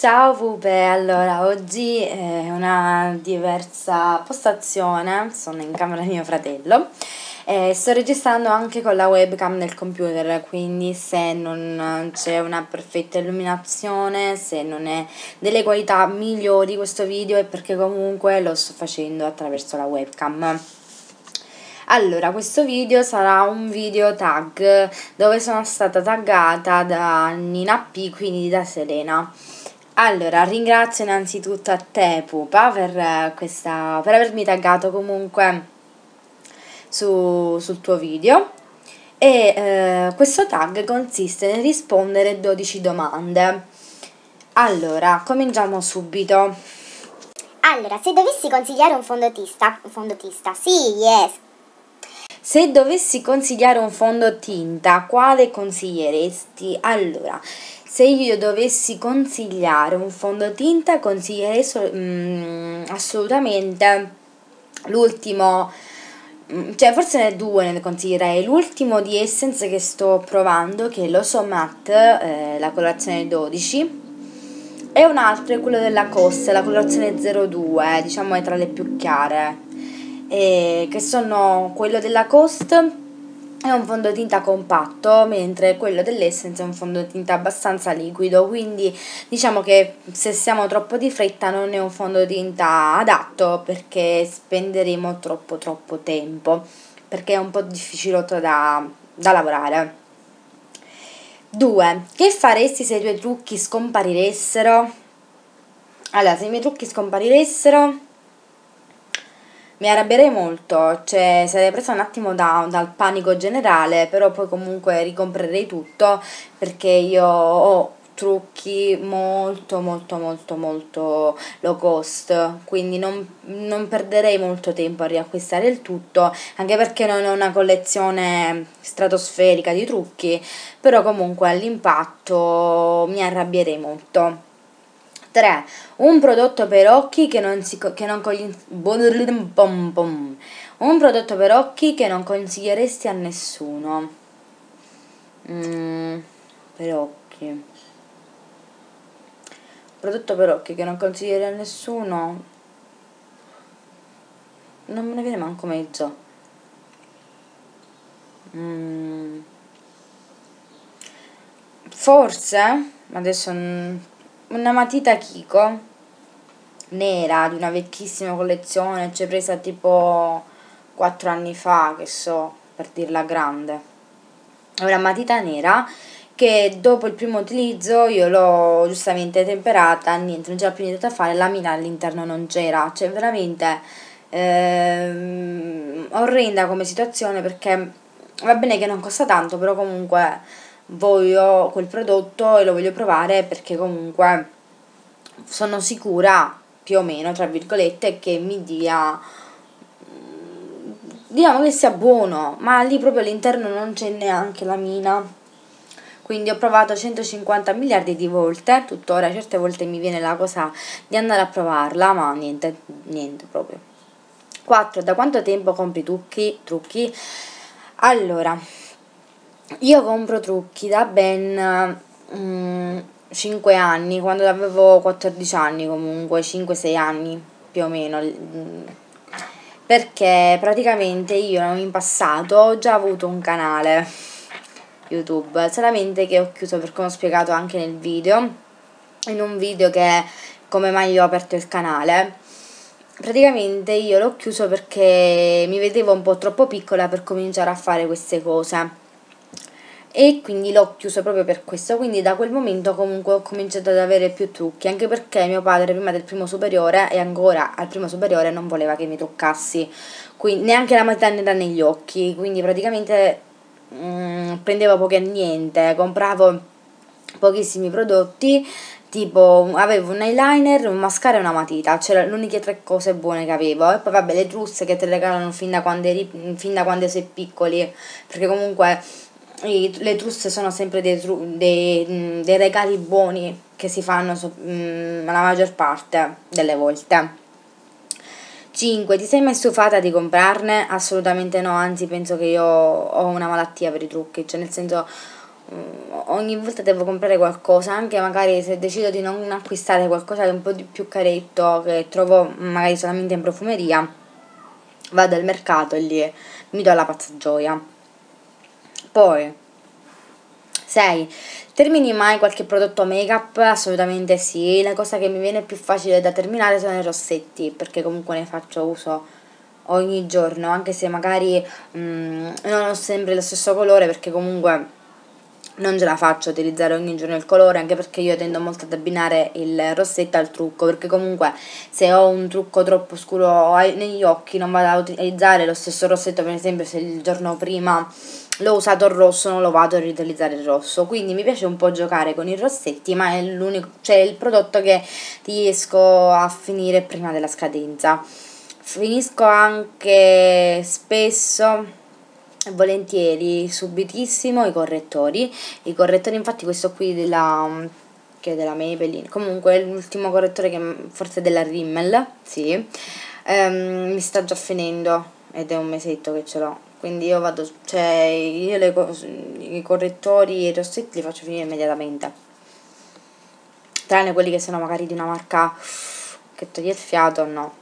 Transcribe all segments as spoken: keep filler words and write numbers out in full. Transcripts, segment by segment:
Ciao pupe, allora oggi è una diversa postazione, sono in camera di mio fratello e sto registrando anche con la webcam del computer, quindi se non c'è una perfetta illuminazione, se non è delle qualità migliori questo video è perché comunque lo sto facendo attraverso la webcam. Allora, questo video sarà un video tag dove sono stata taggata da Nina P, quindi da Selena. Allora, ringrazio innanzitutto a te Pupa per, questa, per avermi taggato comunque su, sul tuo video e eh, questo tag consiste nel rispondere dodici domande. Allora, cominciamo subito. Allora, se dovessi consigliare un fondotista, un fondotista, sì, yes. Se dovessi consigliare un fondotinta, quale consiglieresti? Allora, se io dovessi consigliare un fondotinta, consiglierei so- mm, assolutamente l'ultimo, mm, cioè forse ne due ne consiglierei. L'ultimo di Essence che sto provando, che è l'Oso Matte, eh, la colorazione dodici. E un altro è quello della Cos, la colorazione zero due, diciamo è tra le più chiare. E che sono quello della Cost è un fondotinta compatto, mentre quello dell'Essence è un fondotinta abbastanza liquido, quindi diciamo che se siamo troppo di fretta non è un fondotinta adatto perché spenderemo troppo troppo tempo, perché è un po' difficilotto da, da lavorare. due. Che faresti se i tuoi trucchi scomparissero? Allora, se i miei trucchi scomparissero mi arrabbierei molto, cioè sarei presa un attimo da, dal panico generale, però poi comunque ricomprerei tutto perché io ho trucchi molto molto molto molto low cost, quindi non, non perderei molto tempo a riacquistare il tutto, anche perché non ho una collezione stratosferica di trucchi, però comunque all'impatto mi arrabbierei molto. tre. Un prodotto per occhi che non si che non cogli, un prodotto per occhi che non consiglieresti a nessuno. Mm, per occhi. Prodotto per occhi che non consiglierei a nessuno. Non me ne viene manco mezzo. Mm. Forse, adesso una matita Kiko nera di una vecchissima collezione, c'è presa tipo quattro anni fa, che so, per dirla grande. È una matita nera che dopo il primo utilizzo io l'ho giustamente temperata, niente, non c'era più niente da fare, la mina all'interno non c'era, cioè veramente ehm, orrenda come situazione, perché va bene che non costa tanto, però comunque voglio quel prodotto e lo voglio provare perché comunque sono sicura, più o meno, tra virgolette, che mi dia, diciamo che sia buono, ma lì proprio all'interno non c'è neanche la mina. Quindi ho provato centocinquanta miliardi di volte, tuttora certe volte mi viene la cosa di andare a provarla, ma niente, niente proprio. quattro. Da quanto tempo compri trucchi? trucchi? Allora, io compro trucchi da ben mm, cinque anni, quando avevo quattordici anni comunque, cinque sei anni più o meno, perché praticamente io in passato ho già avuto un canale YouTube, solamente che ho chiuso, per come ho spiegato anche nel video, in un video che come mai ho aperto il canale. Praticamente io l'ho chiuso perché mi vedevo un po' troppo piccola per cominciare a fare queste cose e quindi l'ho chiuso proprio per questo. Quindi da quel momento comunque ho cominciato ad avere più trucchi, anche perché mio padre prima del primo superiore e ancora al primo superiore non voleva che mi truccassi, quindi neanche la matita nera negli occhi, quindi praticamente mm, prendevo poco e niente, compravo pochissimi prodotti, tipo avevo un eyeliner, un mascara e una matita, c'erano le uniche tre cose buone che avevo. E poi vabbè, le trusse che ti regalano fin da quando eri, fin da quando sei piccoli, perché comunque i- le trusse sono sempre dei, tru- dei, dei regali buoni che si fanno so- mm, la maggior parte delle volte. cinque. Ti sei mai stufata di comprarne? Assolutamente no, anzi penso che io ho una malattia per i trucchi, cioè nel senso ogni volta devo comprare qualcosa, anche magari se decido di non acquistare qualcosa che è un po' di più caretto, che trovo magari solamente in profumeria, vado al mercato e lì mi do la pazza gioia. Poi sei. Termini mai qualche prodotto make-up? Assolutamente sì. La cosa che mi viene più facile da terminare sono i rossetti, perché comunque ne faccio uso ogni giorno, anche se magari mm, non ho sempre lo stesso colore, perché comunque non ce la faccio a utilizzare ogni giorno il colore, anche perché io tendo molto ad abbinare il rossetto al trucco, perché comunque se ho un trucco troppo scuro negli occhi non vado a utilizzare lo stesso rossetto. Per esempio, se il giorno prima l'ho usato il rosso, non lo vado a riutilizzare il rosso. Quindi mi piace un po' giocare con i rossetti, ma è l'unico, cioè il prodotto che riesco a finire prima della scadenza. Finisco anche spesso, volentieri, subitissimo, i correttori. I correttori, infatti, questo qui della che è della Maybelline, comunque è l'ultimo correttore, che forse della Rimmel, sì, ehm, mi sta già finendo ed è un mesetto che ce l'ho, quindi io vado, cioè io le i correttori e i rossetti li faccio finire immediatamente, tranne quelli che sono magari di una marca che toglie il fiato, no.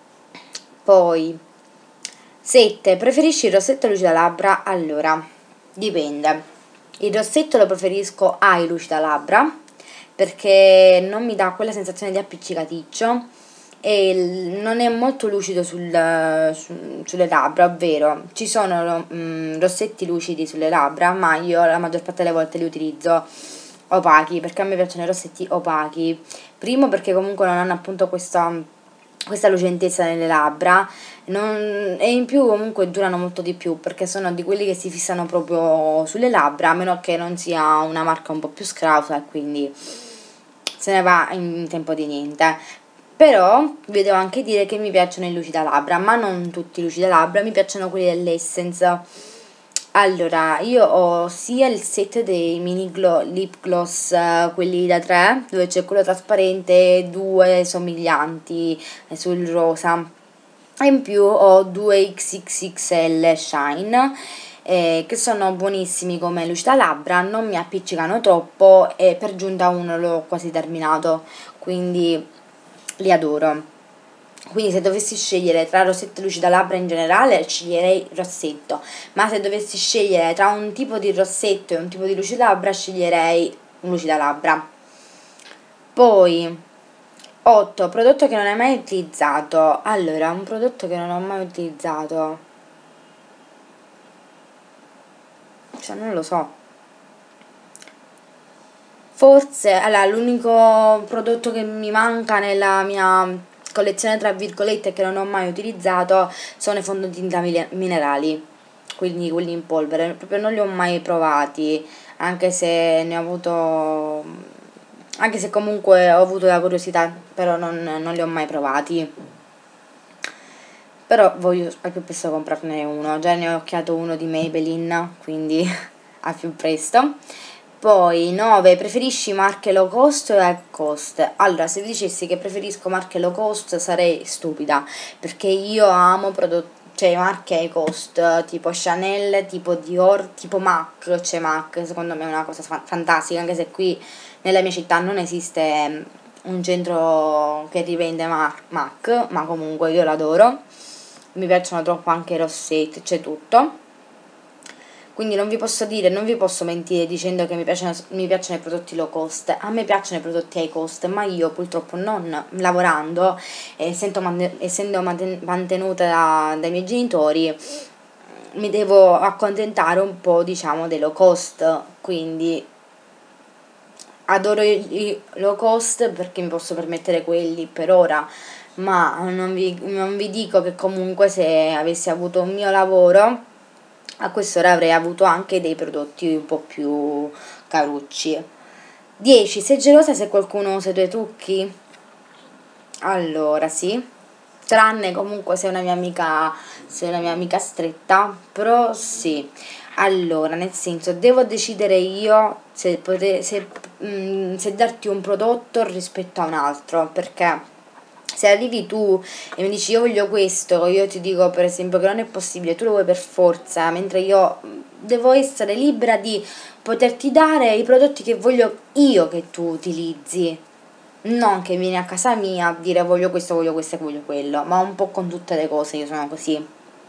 Poi sette. Preferisci il rossetto o lucida labbra? Allora, dipende. Il rossetto lo preferisco ai lucida labbra, perché non mi dà quella sensazione di appiccicaticcio e non è molto lucido sul, su, sulle labbra, ovvero ci sono mm, rossetti lucidi sulle labbra, ma io la maggior parte delle volte li utilizzo opachi, perché a me piacciono i rossetti opachi. Primo perché comunque non hanno appunto questa questa lucentezza nelle labbra, non, e in più comunque durano molto di più, perché sono di quelli che si fissano proprio sulle labbra, a meno che non sia una marca un po' più scrausa, e quindi se ne va in tempo di niente. Però vi devo anche dire che mi piacciono i lucida labbra, ma non tutti i lucida labbra, mi piacciono quelli dell'Essence. Allora, io ho sia il set dei mini glo- lip gloss, eh, quelli da tre, dove c'è quello trasparente e due somiglianti eh, sul rosa. E in più ho due X X X L Shine, eh, che sono buonissimi come lucida labbra, non mi appiccicano troppo e per giunta uno l'ho quasi terminato, quindi li adoro. Quindi se dovessi scegliere tra rossetto e lucida labbra in generale, sceglierei rossetto, ma se dovessi scegliere tra un tipo di rossetto e un tipo di lucida labbra, sceglierei un lucida labbra. Poi otto. Prodotto che non hai mai utilizzato. Allora, un prodotto che non ho mai utilizzato, cioè non lo so. Forse, allora, l'unico prodotto che mi manca nella mia collezione, tra virgolette, che non ho mai utilizzato, sono i fondotinta minerali, quindi quelli in polvere. Proprio non li ho mai provati, anche se ne ho avuto, anche se comunque ho avuto la curiosità, però non, non li ho mai provati. Però voglio al più presto comprarne uno, già ne ho occhiato uno di Maybelline, quindi al più presto. Poi nove. Preferisci marche low cost o high cost? Allora, se vi dicessi che preferisco marche low cost sarei stupida, perché io amo prodotti, cioè marche high cost, tipo Chanel, tipo Dior, tipo MAC. Cioè MAC secondo me è una cosa fa- fantastica, anche se qui nella mia città non esiste un centro che rivende Mar- MAC, ma comunque io l'adoro. Mi piacciono troppo anche i rossetti, c'è tutto. Quindi non vi posso dire, non vi posso mentire dicendo che mi piacciono, mi piacciono i prodotti low cost. A me piacciono i prodotti high cost, ma io purtroppo non lavorando, essendo, essendo mantenuta da, dai miei genitori, mi devo accontentare un po', diciamo, dei low cost. Quindi adoro i low cost perché mi posso permettere quelli per ora, ma non vi, non vi dico che comunque se avessi avuto un mio lavoro a quest'ora avrei avuto anche dei prodotti un po' più carucci. dieci. Sei gelosa se qualcuno usa i tuoi trucchi? Allora sì, tranne comunque se è una mia amica, se è una mia amica stretta, però sì. Allora, nel senso, devo decidere io se, poter, se, mm, se darti un prodotto rispetto a un altro, perché Se arrivi tu e mi dici io voglio questo, io ti dico per esempio che non è possibile, tu lo vuoi per forza, mentre io devo essere libera di poterti dare i prodotti che voglio io che tu utilizzi, non che vieni a casa mia a dire voglio questo, voglio questo e voglio quello, ma un po' con tutte le cose io sono così.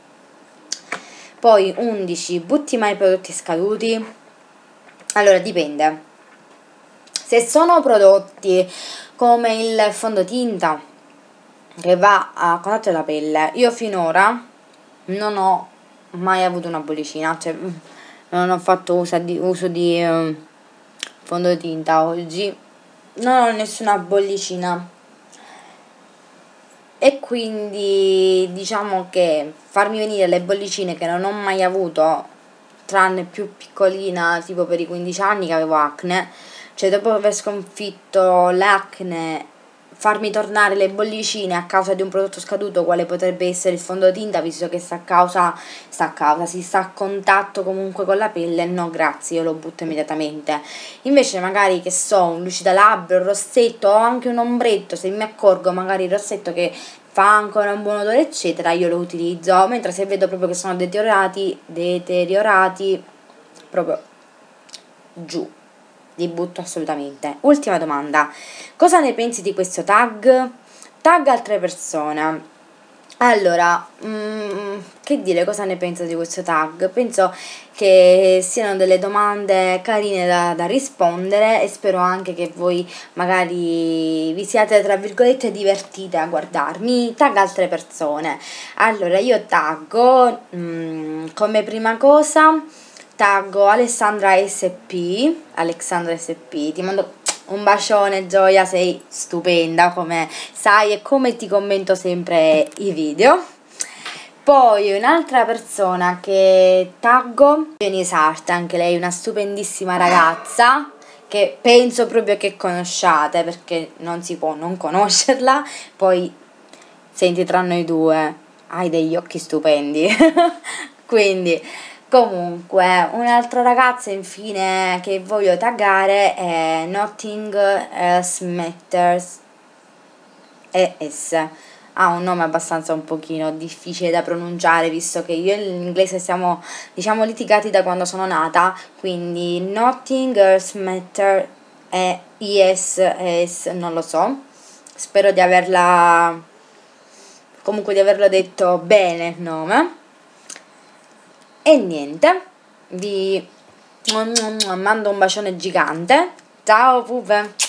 Poi undici, butti mai i prodotti scaduti? Allora dipende. Se sono prodotti come il fondotinta che va a contatto della pelle, io finora non ho mai avuto una bollicina, cioè non ho fatto uso di, uso di um, fondotinta oggi, non ho nessuna bollicina e quindi diciamo che farmi venire le bollicine che non ho mai avuto, tranne più piccolina, tipo per i quindici anni che avevo acne, cioè dopo aver sconfitto l'acne, farmi tornare le bollicine a causa di un prodotto scaduto quale potrebbe essere il fondotinta, visto che sta a causa, sta a causa, si sta a contatto comunque con la pelle, no grazie, io lo butto immediatamente. Invece magari che so, un lucidalabbro, un rossetto o anche un ombretto, se mi accorgo magari il rossetto che fa ancora un buon odore eccetera, io lo utilizzo, mentre se vedo proprio che sono deteriorati, deteriorati proprio giù, li butto assolutamente. Ultima domanda, cosa ne pensi di questo tag? Tag altre persone. Allora, mm, che dire, cosa ne penso di questo tag? Penso che siano delle domande carine da, da rispondere e spero anche che voi magari vi siate tra virgolette divertite a guardarmi. Tag altre persone. Allora, io taggo mm, come prima cosa taggo Alessandra S P, Alexandra S P, ti mando un bacione Gioia, sei stupenda come sai e come ti commento sempre i video. Poi un'altra persona che taggo, Jenny Sarta, anche lei una stupendissima ragazza che penso proprio che conosciate perché non si può non conoscerla. Poi senti, tra noi due hai degli occhi stupendi quindi comunque un'altra ragazza infine che voglio taggare è Nothing Else Matters E S. Ha un nome abbastanza un pochino difficile da pronunciare visto che io e l'inglese siamo diciamo litigati da quando sono nata, quindi Nothing Else Matters E S, non lo so, spero di averla comunque di averlo detto bene il nome. E niente, vi mando un bacione gigante. Ciao pupe!